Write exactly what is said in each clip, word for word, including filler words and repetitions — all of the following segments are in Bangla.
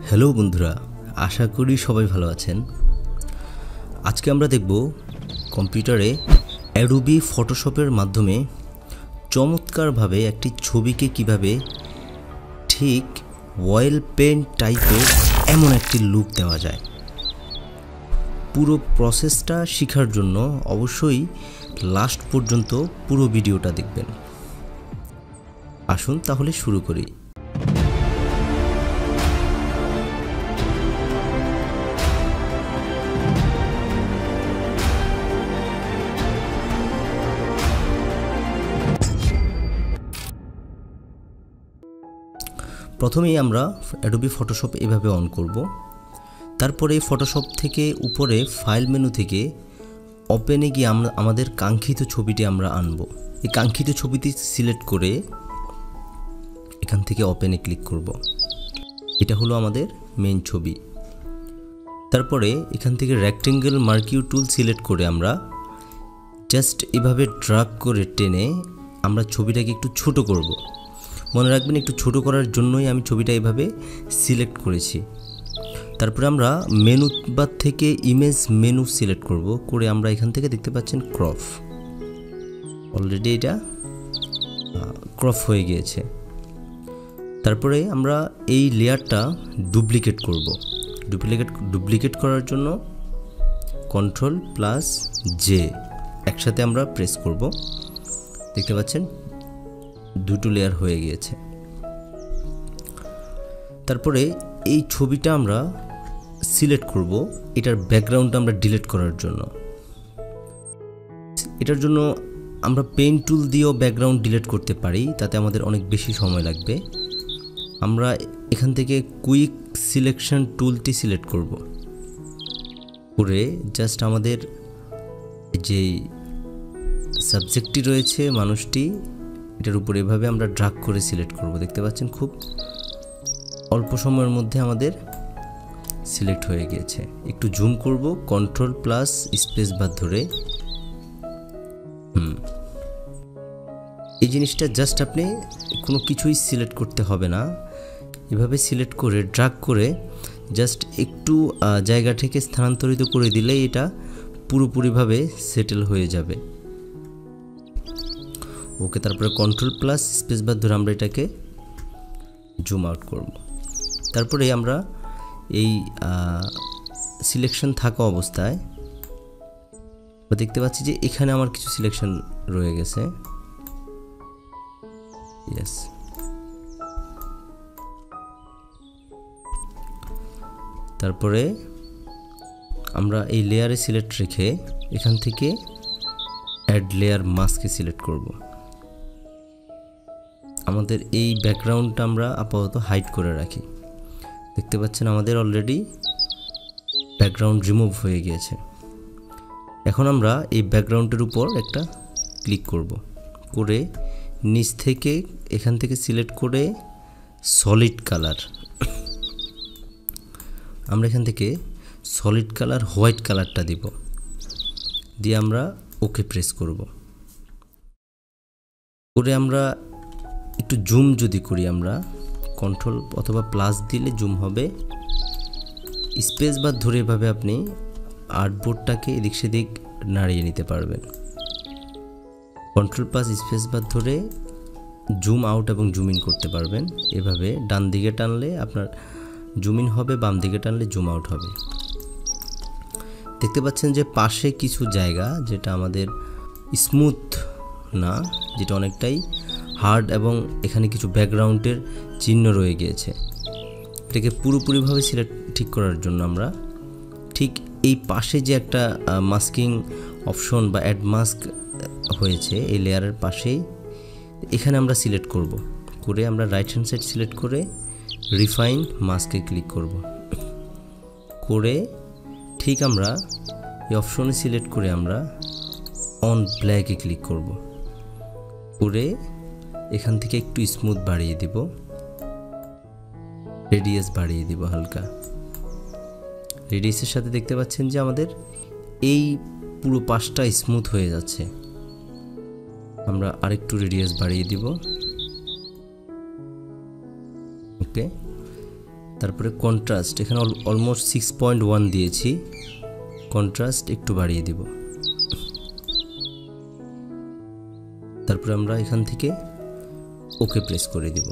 হ্যালো বন্ধুরা, আশা করি সবাই ভালো আছেন। আজকে আমরা দেখব কম্পিউটারে অ্যাডোবি ফটোশপের মাধ্যমে চমৎকারভাবে একটি ছবিকে কিভাবে ঠিক অয়েল পেন্ট টাইপের এমন একটি লুক দেওয়া যায়। পুরো প্রসেসটা শেখার জন্য অবশ্যই লাস্ট পর্যন্ত পুরো ভিডিওটা দেখবেন। আসুন তাহলে শুরু করি। প্রথমেই আমরা অ্যাডোবি ফটোশপ এভাবে অন করব। তারপরে ফটোশপ থেকে উপরে ফাইল মেনু থেকে ওপেনে গিয়ে আমরা আমাদের কাঙ্ক্ষিত ছবিটি আমরা আনব। এই কাঙ্ক্ষিত ছবিটি সিলেক্ট করে এখান থেকে ওপেনে ক্লিক করব। এটা হলো আমাদের মেইন ছবি। তারপরে এখান থেকে রেক্টেঙ্গেল মার্কিউ টুল সিলেক্ট করে আমরা জাস্ট এভাবে ড্র্যাগ করে টেনে আমরা ছবিটাকে একটু ছোট করব। মনে রাখবেন, একটু ছোট করার জন্যই আমি ছবিটা এভাবে সিলেক্ট করেছি। তারপরে আমরা মেনু বার থেকে ইমেজ মেনু সিলেক্ট করব, করে আমরা এখান থেকে দেখতে পাচ্ছেন ক্রপ। অলরেডি এটা ক্রপ হয়ে গিয়েছে। তারপরে আমরা এই লেয়ারটা ডুপ্লিকেট করব। ডুপ্লিকেট ডুপ্লিকেট করার জন্য কন্ট্রোল প্লাস জে একসাথে আমরা প্রেস করব। দেখতে পাচ্ছেন দুটো লেয়ার হয়ে গিয়েছে। তারপরে এই ছবিটা আমরা সিলেক্ট করব এটার ব্যাকগ্রাউন্ডটা আমরা ডিলিট করার জন্য। এটার জন্য আমরা পেন টুল দিয়েও ব্যাকগ্রাউন্ড ডিলিট করতে পারি, তাতে আমাদের অনেক বেশি সময় লাগবে। আমরা এখান থেকে কুইক সিলেকশন টুলটি সিলেক্ট করব, করে জাস্ট আমাদের যে সাবজেক্টটি রয়েছে মানুষটি, এটার উপর এভাবে আমরা ড্র্যাগ করে সিলেক্ট করব। দেখতে পাচ্ছেন খুব অল্প সময়ের মধ্যে আমাদের সিলেক্ট হয়ে গিয়েছে। একটু জুম করব, কন্ট্রোল প্লাস স্পেস বার ধরে। হুম এই জিনিসটা জাস্ট আপনি কোনো কিছুই সিলেক্ট করতে হবে না, এভাবে সিলেক্ট করে ড্র্যাগ করে জাস্ট একটু জায়গা থেকে স্থানান্তরিত করে দিলেই এটা পুরোপুরিভাবে সেটেল হয়ে যাবে। ওকে, তারপরে কন্ট্রোল প্লাস স্পেস বার ধরে আমরা এটাকে জুম আউট করব। তারপরে আমরা এই সিলেকশন থাকা অবস্থায় দেখতে পাচ্ছি যে এখানে আমার কিছু সিলেকশন রয়ে গেছে। ইয়েস, তারপরে আমরা এই লেয়ারে সিলেক্ট রেখে এখান থেকে অ্যাড লেয়ার মাস্কে সিলেক্ট করব। আমাদের এই ব্যাকগ্রাউন্ডটা আমরা আপাতত হাইড করে রাখি। দেখতে পাচ্ছেন আমাদের অলরেডি ব্যাকগ্রাউন্ড রিমুভ হয়ে গিয়েছে। এখন আমরা এই ব্যাকগ্রাউন্ডের উপর একটা ক্লিক করব, করে নিচ থেকে এখান থেকে সিলেক্ট করে সলিড কালার, আমরা এখান থেকে সলিড কালার হোয়াইট কালারটা দিব, দিয়ে আমরা ওকে প্রেস করব। করে আমরা একটু জুম যদি করি, আমরা কন্ট্রোল অথবা প্লাস দিলে জুম হবে। স্পেস বার ধরে এভাবে আপনি আর্টবোর্ডটাকে এদিক সেদিক নাড়িয়ে নিতে পারবেন। কন্ট্রোল প্লাস স্পেস বার ধরে জুম আউট এবং জুম ইন করতে পারবেন। এভাবে ডান দিকে টানলে আপনার জুম ইন হবে, বাম দিকে টানলে জুম আউট হবে। দেখতে পাচ্ছেন যে পাশে কিছু জায়গা যেটা আমাদের স্মুথ না, যেটা অনেকটাই হার্ড, এবং এখানে কিছু ব্যাকগ্রাউন্ডের চিহ্ন রয়ে গিয়েছে। এটাকে পুরোপুরিভাবে সিলেক্ট ঠিক করার জন্য আমরা ঠিক এই পাশে যে একটা মাস্কিং অপশন বা অ্যাড মাস্ক হয়েছে এই লেয়ারের পাশেই, এখানে আমরা সিলেক্ট করব। করে আমরা রাইট হ্যান্ড সাইড সিলেক্ট করে রিফাইন মাস্কে ক্লিক করব। করে ঠিক আমরা এই অপশনে সিলেক্ট করে আমরা অন ব্ল্যাকে ক্লিক করব। করে এখান থেকে একটু স্মুথ বাড়িয়ে দিব, রেডিয়াস বাড়িয়ে দিব হালকা। রেডিয়াসের সাথে দেখতে পাচ্ছেন যে আমাদের এই পুরো পাশটা স্মুথ হয়ে যাচ্ছে। আমরা আরেকটু রেডিয়াস বাড়িয়ে দিব। ওকে, তারপরে কন্ট্রাস্ট এখানে অলমোস্ট সিক্স পয়েন্ট ওয়ান দিয়েছি, কন্ট্রাস্ট একটু বাড়িয়ে দিব। তারপরে আমরা এখান থেকে ওকে প্রেস করে দিব।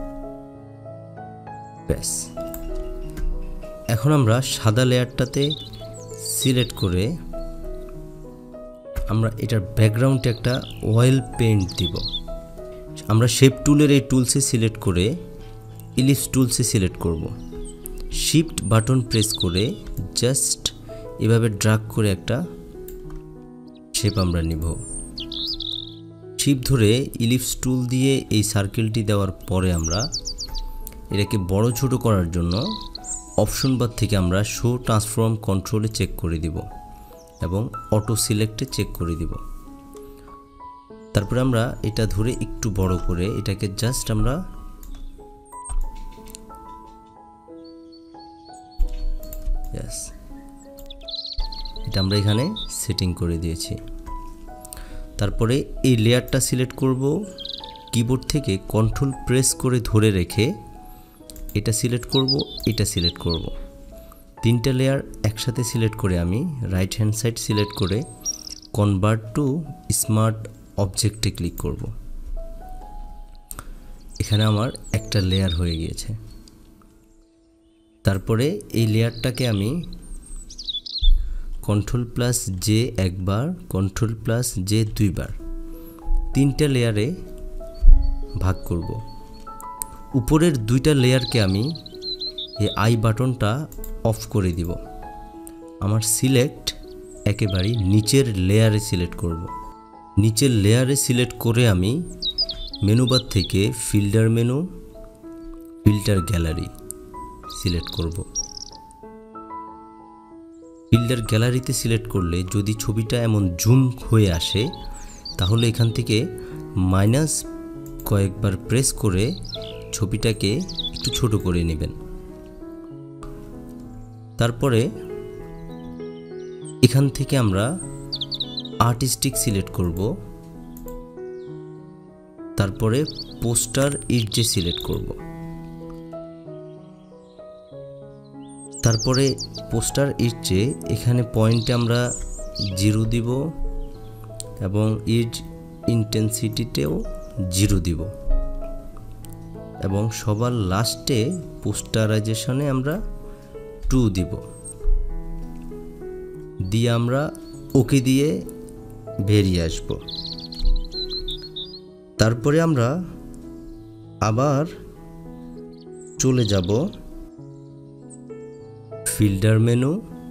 ব্যাস, এখন আমরা সাদা লেয়ারটাতে সিলেক্ট করে আমরা এটার ব্যাকগ্রাউন্ডে একটা অয়েল পেইন্ট দিব। আমরা শেপ টুলের এই টুলসে সিলেক্ট করে ইলিপস টুলসে সিলেক্ট করব। শিফট বাটন প্রেস করে জাস্ট এভাবে ড্রাগ করে একটা শেপ আমরা নিব। শিফট ধরে ইলিপস টুল দিয়ে এই সার্কেলটি দেওয়ার পরে আমরা এটাকে বড় ছোট করার জন্য অপশন বার থেকে আমরা শো ট্রান্সফর্ম কন্ট্রোলে চেক করে দিব এবং অটো সিলেক্টে চেক করে দিব। তারপরে আমরা এটা ধরে একটু বড় করে এটাকে জাস্ট আমরা यस এটা আমরা এখানে সেটিং করে দিয়েছি। তারপরে এই লেয়ারটা সিলেক্ট করব, কিবোর্ড থেকে কন্ট্রোল প্রেস করে ধরে রেখে এটা সিলেক্ট করব, এটা সিলেক্ট করব। তিনটা লেয়ার একসাথে সিলেক্ট করে আমি রাইট হ্যান্ড সাইড সিলেক্ট করে কনভার্ট টু স্মার্ট অবজেক্টে ক্লিক করব। এখানে আমার একটা লেয়ার হয়ে গিয়েছে। তারপরে এই লেয়ারটাকে আমি কন্ট্রোল প্লাস জে একবার, কন্ট্রোল প্লাস জে দুইবার, তিনটা লেয়ারে ভাগ করব। উপরের দুইটা লেয়ারকে আমি এই আই বাটনটা অফ করে দিব। আমার সিলেক্ট একেবারে নিচের লেয়ারে সিলেক্ট করব। নিচের লেয়ারে সিলেক্ট করে আমি মেনু বার থেকে filter menu, filter gallery select করব। ফিল্টার গ্যালারিতে সিলেক্ট করলে যদি ছবিটা এমন জুম হয়ে আসে তাহলে এখান থেকে মাইনাস কয়েকবার প্রেস করে ছবিটাকে একটু ছোট করে নেবেন। তারপরে এখান থেকে আমরা আর্টিস্টিক সিলেক্ট করব। তারপরে পোস্টার ইডজে সিলেক্ট করব। তারপরে পোস্টার ইডজে এখানে পয়েন্টে আমরা জিরো দিব এবং ইজ ইন্টেন্সিটিতেও জিরো দিব এবং সবার লাস্টে পোস্টারাইজেশনে আমরা টু দিব। দিয়ে আমরা ওকে দিয়ে বেরিয়ে আসব। তারপরে আমরা আবার চলে যাব filter menu,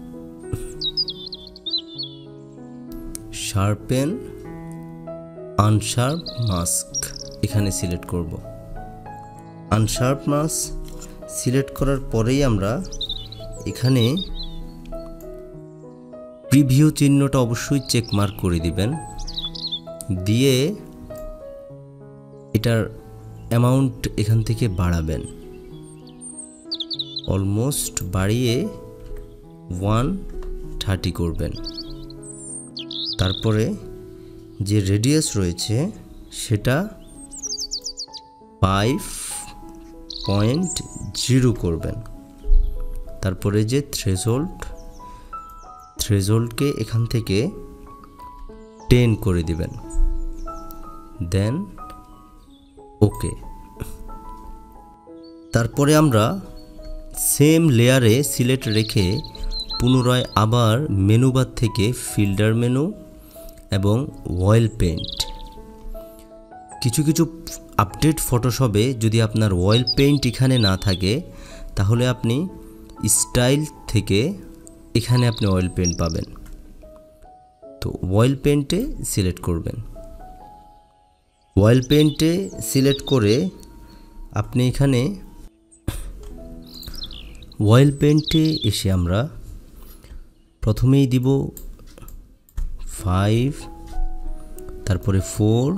sharpen unsharp mask এখানে সিলেক্ট করব। আনশার্প মাস্ক সিলেক্ট করার পরেই আমরা এখানে প্রিভিউ চিহ্নটা অবশ্যই চেক মার্ক করে দিবেন। দিয়ে এটার অ্যামাউন্ট এখান থেকে বাড়াবেন, অলমোস্ট বাড়িয়ে ওয়ান থার্টি করবেন। তারপরে যে রেডিয়াস রয়েছে সেটা ফাইভ পয়েন্ট জিরো করবেন। তারপরে যে থ্রেশহোল্ড, থ্রেশহোল্ডকে এখান থেকে টেন করে দিবেন, দেন ওকে। তারপরে আমরা সেম লেয়ারে সিলেক্ট রেখে পুনরায় আবার মেনু বার থেকে ফিল্টার মেনু এবং অয়েল পেইন্ট। কিছু কিছু আপডেট ফটোশপে যদি আপনার অয়েল পেইন্ট এখানে না থাকে তাহলে আপনি স্টাইল থেকে এখানে আপনি অয়েল পেইন্ট পাবেন। তো অয়েল পেইন্টে সিলেক্ট করবেন। অয়েল পেইন্টে সিলেক্ট করে আপনি এখানে অয়েল পেইন্টে এসে আমরা প্রথমেই দিব ফাইভ, তারপরে four,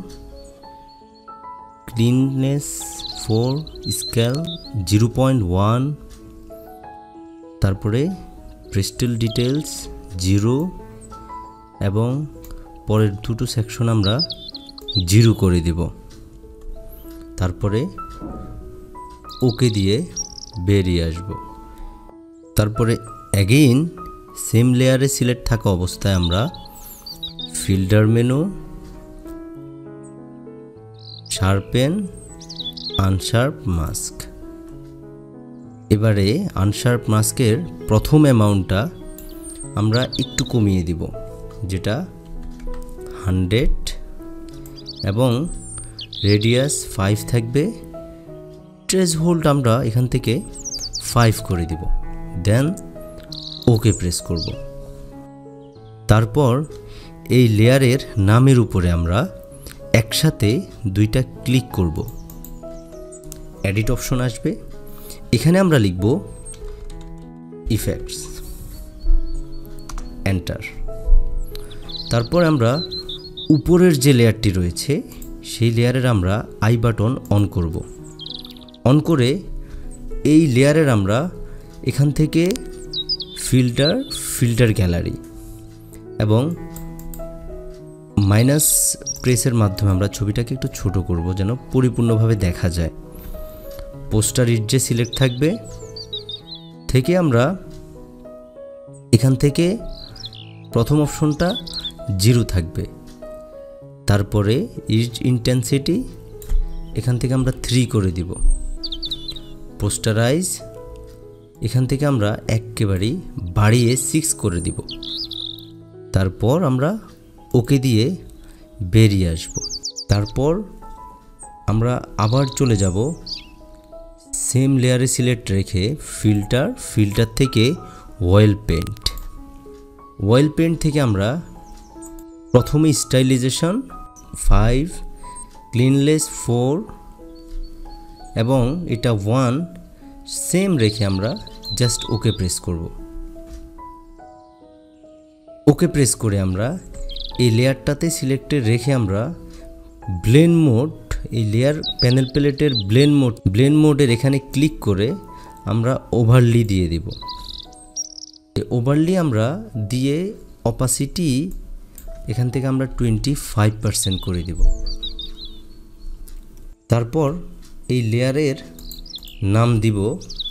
cleanness four, scale zero point one, তারপরে পেস্টেল ডিটেলস জিরো এবং পরের দুটো সেকশন আমরা জিরো করে দেব। তারপরে ওকে দিয়ে বেরিয়ে আসব। তারপরে অ্যাগেইন সেম লেয়ারে সিলেক্ট থাকা অবস্থায় আমরা filter menu, sharpen, unsharp mask. এবারে আনশার্প মাস্কের প্রথম অ্যামাউন্টটা আমরা একটু কমিয়ে দিব, যেটা হান্ড্রেড, এবং রেডিয়াস ফাইভ থাকবে। থ্রেশহোল্ড আমরা এখান থেকে ফাইভ করে দিব, দেন ওকে প্রেস করব। তারপর এই লেয়ারের নামের উপরে আমরা একসাথে দুইটা ক্লিক করব। এডিট অপশন আসবে, এখানে আমরা লিখব ইফেক্টস, এন্টার। তারপর আমরা উপরের যে লেয়ারটি রয়েছে সেই লেয়ারের আমরা আই বাটন অন করব। অন করে এই লেয়ারের আমরা এখান থেকে ফিল্টার, ফিল্টার গ্যালারি এবং মাইনাস প্রেসের মাধ্যমে আমরা ছবিটাকে একটু ছোট করব যেন পরিপূর্ণভাবে দেখা যায়। পোস্টার ইট যে সিলেক্ট থাকবে থেকে আমরা এখান থেকে প্রথম অপশনটা জিরো থাকবে। তারপরে ইজ ইন্টেন্সিটি এখান থেকে আমরা থ্রি করে দিব। পোস্টারাইজ এখান থেকে আমরা একেবারেই বাড়িয়ে সিক্স করে দিব। তারপর আমরা ওকে দিয়ে বেরিয়ে আসব। তারপর আমরা আবার চলে যাব সেম লেয়ারে সিলেক্ট রেখে ফিল্টার, ফিল্টার থেকে অয়েল পেন্ট। অয়েল পেন্ট থেকে আমরা প্রথমে স্টাইলাইজেশন ফাইভ, ক্লিনলেস ফোর এবং এটা ওয়ান সেম রেখে আমরা জাস্ট ওকে প্রেস করব। ওকে প্রেস করে আমরা এই লেয়ারটাতে সিলেক্টে রেখে আমরা ব্লেন্ড মোড, এই লেয়ার প্যানেল প্লেটের ব্লেন্ড মোড, ব্লেন্ড মোডের এখানে ক্লিক করে আমরা ওভারলি দিয়ে দেব। ওভারলি আমরা দিয়ে অপাসিটি এখান থেকে আমরা টোয়েন্টি ফাইভ পার্সেন্ট করে দেব। তারপর এই লেয়ারের নাম দিব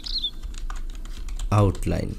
আউটলাইন।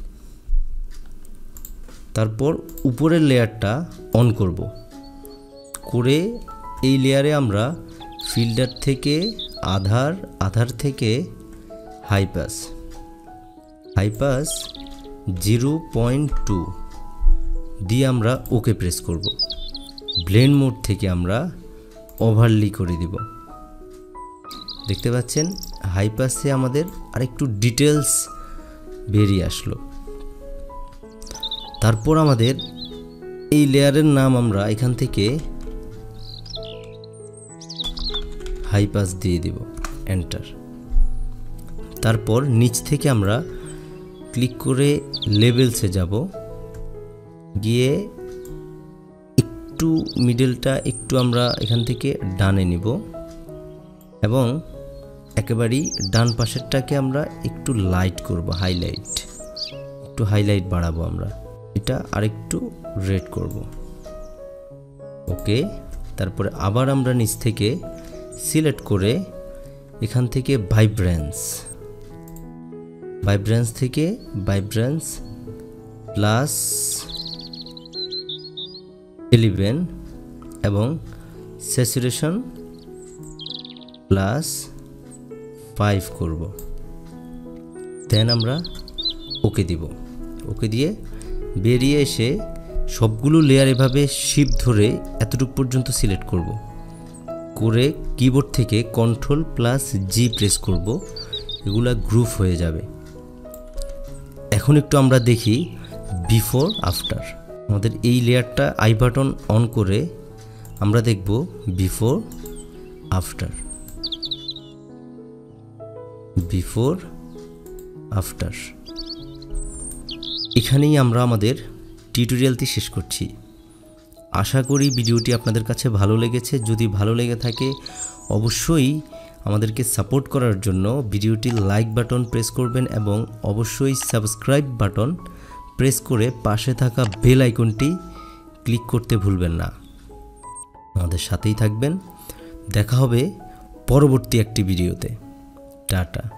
তারপর উপরের লেয়ারটা অন করব, করে এই লেয়ারে আমরা ফিল্টার থেকে আধার, আধার থেকে high pass, high pass zero point two দিয়ে আমরা ওকে প্রেস করব। ব্লেন্ড মোড থেকে আমরা ওভারলি করে দিব। দেখতে পাচ্ছেন হাইপাসে আমাদের আরেকটু ডিটেলস বেরিয়ে আসলো। তারপর আমাদের এই লেয়ারের নাম আমরা এখান থেকে হাইপাস দিয়ে দিব, এন্টার। তারপর নিচ থেকে আমরা ক্লিক করে লেভেলসে যাব, গিয়ে একটু মিডলটা একটু আমরা এখান থেকে ডানে নিব এবং একেবারেই ডান পাশেরটাকে আমরা একটু লাইট করব, হাইলাইট, একটু হাইলাইট বাড়াবো আমরা, এটা আরেকটু রেড করব। ওকে। তারপরে আবার আমরা নিচ থেকে সিলেক্ট করে এখান থেকে ভাইব্রেন্স, ভাইব্রেন্স থেকে ভাইব্রেন্স প্লাস ইলেভেন এবং স্যাচুরেশন প্লাস ফাইভ করব। দেন আমরা ওকে দিব। ওকে দিয়ে বেরিয়ে এসে সবগুলো লেয়ার এভাবে শিফট ধরে এতটুকু পর্যন্ত সিলেক্ট করব, করে কিবোর্ড থেকে কন্ট্রোল প্লাস জি প্রেস করব, এগুলা গ্রুপ হয়ে যাবে। এখন একটু আমরা দেখি বিফোর আফটার। আমাদের এই লেয়ারটা আই বাটন অন করে আমরা দেখব বিফোর আফটার, বিফোর আফটার। এখানেই আমরা আমাদের টিউটোরিয়ালটি শেষ করছি। আশা করি ভিডিওটি আপনাদের কাছে ভালো লেগেছে। যদি ভালো লেগে থাকে অবশ্যই আমাদেরকে সাপোর্ট করার জন্য ভিডিওটি লাইক বাটন প্রেস করবেন এবং অবশ্যই সাবস্ক্রাইব বাটন প্রেস করে পাশে থাকা বেল আইকনটি ক্লিক করতে ভুলবেন না। আমাদের সাথেই থাকবেন। দেখা হবে পরবর্তী একটি ভিডিওতে। টাটা।